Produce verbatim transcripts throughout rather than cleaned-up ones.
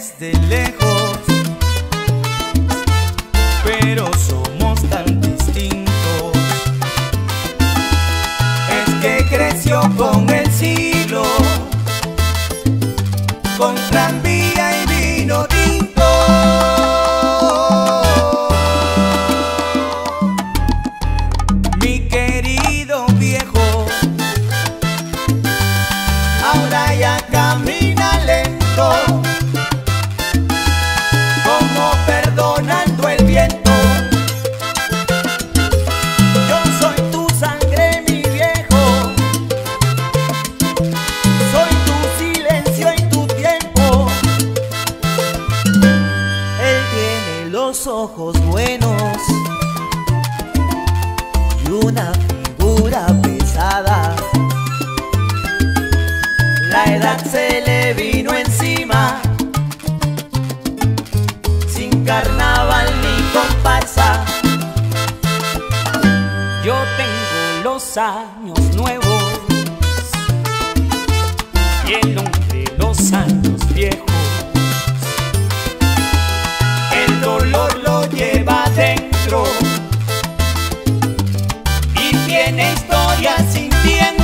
desde lejos, pero somos tan distintos. Es que creció con el siglo, con tranvía y vino tinto. Mi querido viejo, ahora ya camina lento, como perdonando el viento. Yo soy tu sangre, mi viejo, soy tu silencio y tu tiempo. Él tiene los ojos buenos y una figura pesada. La edad se le vino encima, sin carnaval ni comparsa. Yo tengo los años nuevos y el hombre los años viejos. El dolor lo lleva dentro y tiene historia sin tiempo.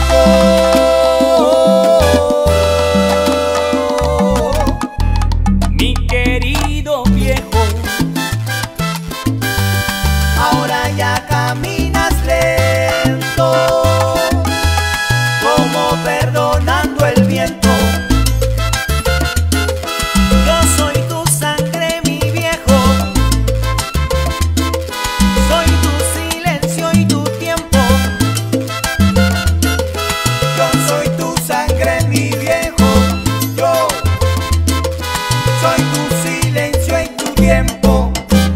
Ahora ya caminas lento, como perdonando el viento. Yo soy tu sangre, mi viejo, soy tu silencio y tu tiempo. Yo soy tu sangre, mi viejo, yo soy tu silencio y tu tiempo.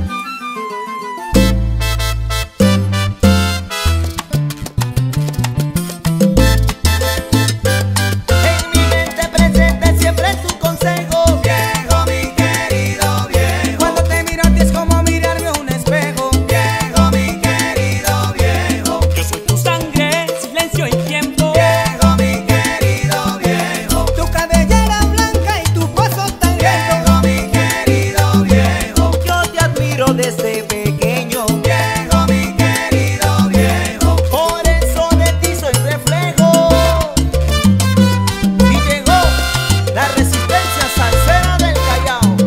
Desde pequeño, viejo, mi querido viejo, por eso de ti soy reflejo. Y llegó la resistencia salsera del Callao,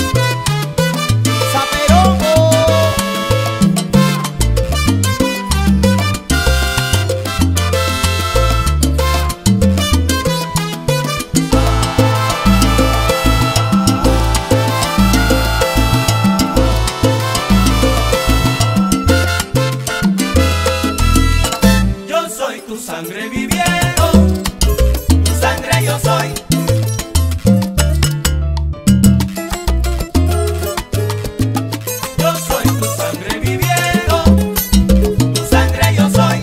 Zaperongo. Tu sangre, mi viejo, tu sangre yo soy. Yo soy tu sangre, mi viejo, tu sangre yo soy.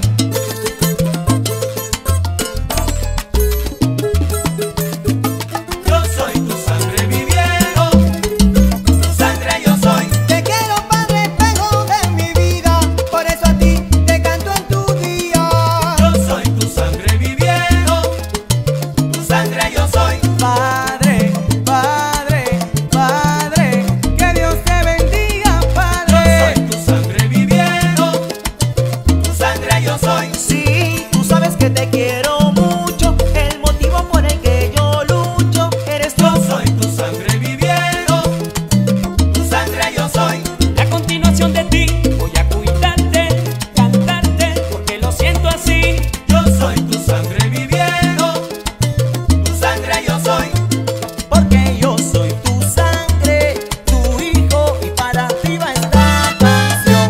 Yo soy tu sangre, mi viejo, tu sangre yo soy. Te quiero, padre, espejo de mi vida, por eso a ti te canto en tu día. Soy tu sangre, mi viejo, tu sangre yo soy. Padre, padre, padre, que Dios te bendiga, padre. Yo soy tu sangre, mi viejo, tu sangre yo soy. Sí, tú sabes que te quiero mucho, el motivo por el que yo lucho eres tú. Yo soy tu sangre, mi viejo, tu sangre yo soy. A continuación de ti voy a cuidarte, cantarte, porque lo siento así. Yo soy tu sangre, mi viejo, tu sangre yo soy. Porque yo soy tu sangre, tu hijo, y para arriba esta canción.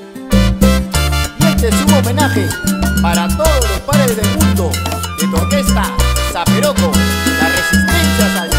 Y este es un homenaje para todos los padres del mundo de tu orquesta Zaperongo, la resistencia salsera.